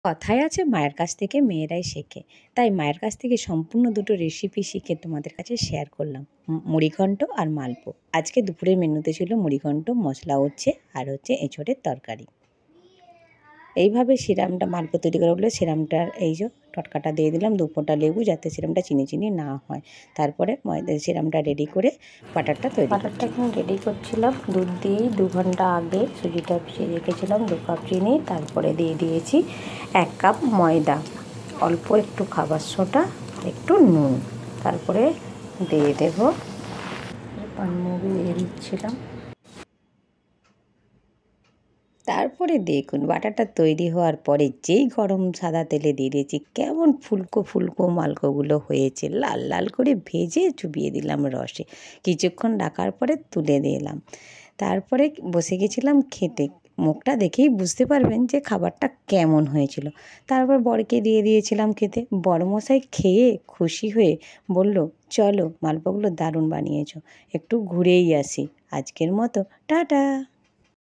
কথায় আছে মায়ের কাছ থেকে মেয়েরাই শেখে, তাই মায়ের কাছ থেকে সম্পূর্ণ দুটো রেসিপি শিখে তোমাদের কাছে শেয়ার করলাম। মুড়িঘণ্ট আর মালপো। আজকে দুপুরের মেনুতে ছিল মুড়িঘণ্ট, মশলা হচ্ছে আর হচ্ছে এঁচোড়ের তরকারি। এইভাবে সিরামটা মালপো তৈরি করা হলো। সিরামটার এই যে টটকাটা দিয়ে দিলাম, 2 ফোঁটা লেবু, যাতে সিরামটা চিনি চিনি না হয়। তারপরে সিরামটা রেডি করে বাটারটা এখন রেডি করছিলাম। দুধ দিয়েই 2 ঘন্টা আগে সুজিটা ভিজিয়ে রেখেছিলাম, 2 কাপ চিনি, তারপরে দিয়ে দিয়েছি 1 কাপ ময়দা, অল্প একটু খাবার সোডা, একটু নুন, তারপরে দিয়ে দেবো পানমধু দিয়ে দিচ্ছিলাম। তারপরে দেখুন বাটারটা তৈরি হওয়ার পরে যেই গরম সাদা তেলে দিয়ে দিয়েছি, কেমন ফুলকো ফুলকো মালকোগুলো হয়েছে, লাল লাল করে ভেজে চুবিয়ে দিলাম রসে। কিছুক্ষণ রাখার পরে তুলে দিলাম। তারপরে বসে গেছিলাম খেতে। মুখটা দেখেই বুঝতে পারবেন যে খাবারটা কেমন হয়েছিল। তারপর বরকে দিয়ে দিয়েছিলাম খেতে। বড়মশাই খেয়ে খুশি হয়ে বলল, চলো মালপোগুলো দারুণ বানিয়েছো, একটু ঘুরেই আসি। আজকের মতো টাটা।